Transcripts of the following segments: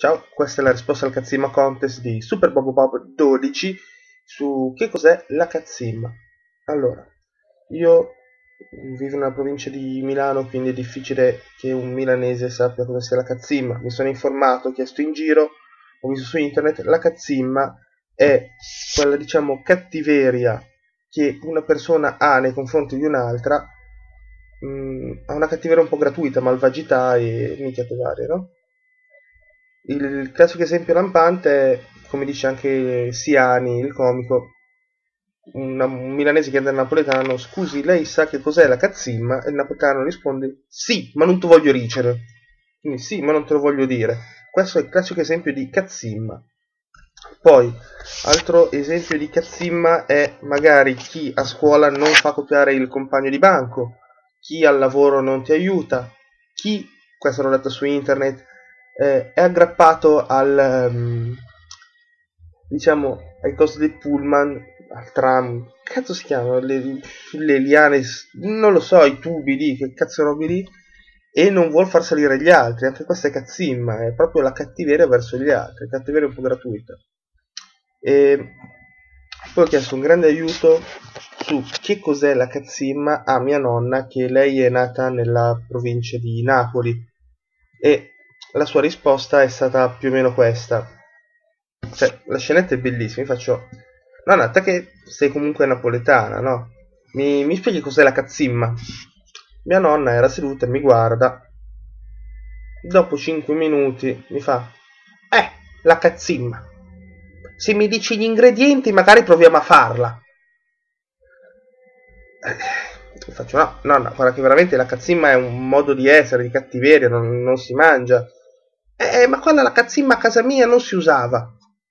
Ciao, questa è la risposta al Cazzimma Contest di Super Bobo Bob 12 su che cos'è la cazzimma. Allora, io vivo nella provincia di Milano, quindi è difficile che un milanese sappia cosa sia la cazzimma. Mi sono informato, ho chiesto in giro, ho visto su internet, la cazzimma è quella, diciamo, cattiveria che una persona ha nei confronti di un'altra, ha una cattiveria un po' gratuita, malvagità e minchiate varie, no? Il classico esempio lampante è, come dice anche Siani, il comico, un milanese chiede al napoletano: scusi, lei sa che cos'è la cazzimma? E il napoletano risponde: sì, ma non te voglio dicere. Quindi sì, ma non te lo voglio dire. Questo è il classico esempio di cazzimma. Poi, altro esempio di cazzimma è magari chi a scuola non fa copiare il compagno di banco, chi al lavoro non ti aiuta, chi, questo l'ho letto su internet, è aggrappato diciamo, ai cosi del pullman, al tram, che cazzo si chiamano? Le liane, non lo so, i tubi lì, che cazzo robi lì, e non vuol far salire gli altri. Anche questa è cazzimma, è proprio la cattiveria verso gli altri, cattiveria un po' gratuita. E poi ho chiesto un grande aiuto su che cos'è la cazzimma a mia nonna, che lei è nata nella provincia di Napoli, e la sua risposta è stata più o meno questa. Cioè, la scenetta è bellissima. Io faccio: nonna, te che sei comunque napoletana, no? Mi spieghi cos'è la cazzimma? Mia nonna era seduta e mi guarda. Dopo 5 minuti mi fa: la cazzimma. Se mi dici gli ingredienti, magari proviamo a farla. Faccio: no, nonna, guarda che veramente la cazzimma è un modo di essere, di cattiveria, non si mangia. Ma quella la cazzimma a casa mia non si usava.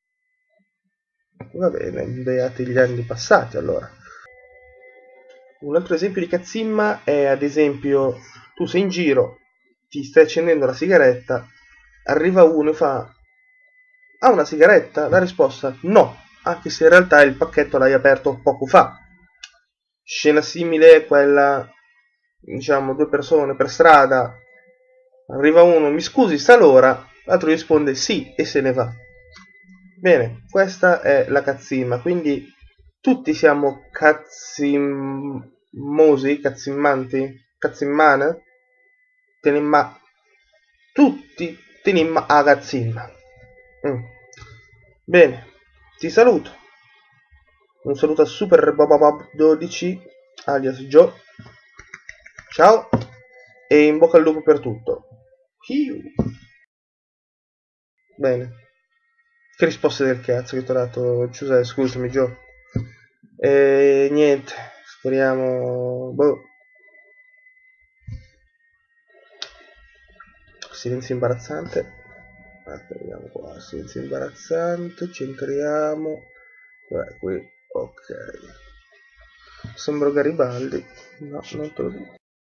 Va bene, beati gli anni passati allora. Un altro esempio di cazzimma è, ad esempio, tu sei in giro, ti stai accendendo la sigaretta, arriva uno e fa: ha una sigaretta? La risposta: no, anche se in realtà il pacchetto l'hai aperto poco fa. Scena simile è quella, diciamo, due persone per strada, arriva uno: mi scusi, sta l'ora? L'altro risponde sì e se ne va. Bene, questa è la cazzimma, quindi tutti siamo cazzimmosi, cazzimmanti, cazzimmane, tenimma, tutti tenimma a cazzimma. Mm. Bene, ti saluto. Un saluto a Super Bob 12, alias Joe. Ciao e in bocca al lupo per tutto. Hiu. Bene. Che risposte del cazzo che ti ho dato, Giuseppe, scusami, Gio. E niente, speriamo. Boh. Silenzio imbarazzante. Aspetta, vediamo qua. Silenzio imbarazzante. Centriamo. Qui. Ok. Sembro Garibaldi. No, non te lo dico.